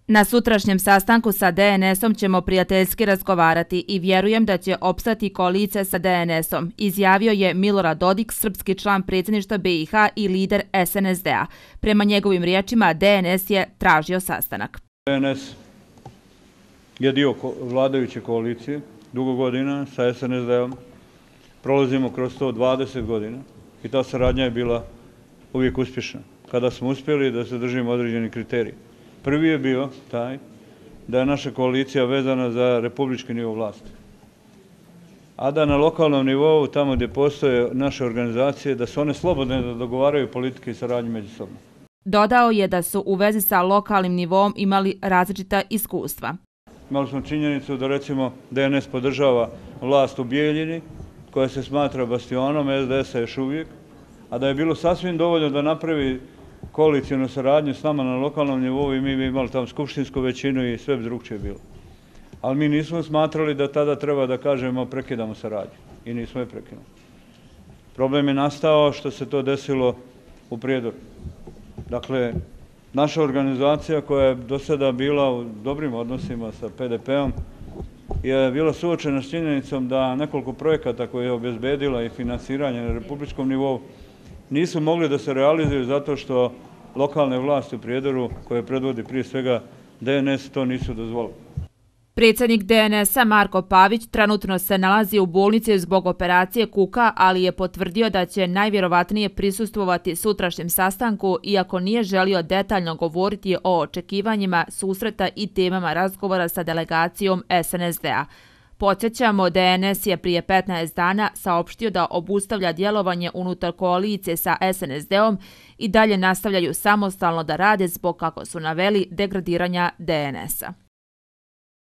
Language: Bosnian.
Na sutrašnjem sastanku sa DNS-om ćemo prijateljski razgovarati i vjerujem da će opstati koalicija sa DNS-om, izjavio je Milorad Dodik, srpski član predsjedništva BiH i lider SNSD-a. Prema njegovim riječima, DNS je tražio sastanak. DNS je dio vladajuće koalicije dugo godina sa SNSD-om. Prolazimo kroz to 20 godina i ta saradnja je bila uvijek uspješna. Kada smo uspjeli da se držimo određeni kriteriji. Prvi je bio taj da je naša koalicija vezana za republički nivo vlasti. A da na lokalnom nivou, tamo gdje postoje naše organizacije, da su one slobodne da dogovaraju politike i saradnju međusobno. Dodao je da su u vezi sa lokalnim nivom imali različita iskustva. Imali smo činjenicu da recimo DNS podržava vlast u Bijeljini, koja se smatra bastionom SDS-a još uvijek, a da je bilo sasvim dovoljno da napravi koalicijnu saradnju s nama na lokalnom nivou i mi bi imali tamo skupštinsku većinu i sve bi drugčije bilo. Ali mi nismo smatrali da tada treba da kažemo prekidamo saradnju i nismo je prekinuli. Problem je nastao što se to desilo u Prijedoru. Dakle, naša organizacija koja je do sada bila u dobrim odnosima sa PDP-om je bila suočena s činjenicom da nekoliko projekata koje je obezbedila i finansiranje na republičkom nivou nisu mogli da se realizuju zato što lokalne vlasti u Prijedoru, koje predvodi prije svega DNS, to nisu dozvolili. Predsjednik DNS-a Marko Pavić trenutno se nalazi u bolnici zbog operacije kuka, ali je potvrdio da će najvjerovatnije prisustvovati sutrašnjem sastanku, iako nije želio detaljno govoriti o očekivanjima susreta i temama razgovora sa delegacijom SNSD-a. Podsjećamo, DNS je prije 15 dana saopštio da obustavlja djelovanje unutar koalicije sa SNSD-om i dalje nastavljaju samostalno da rade zbog, kako su naveli, degradiranja DNS-a.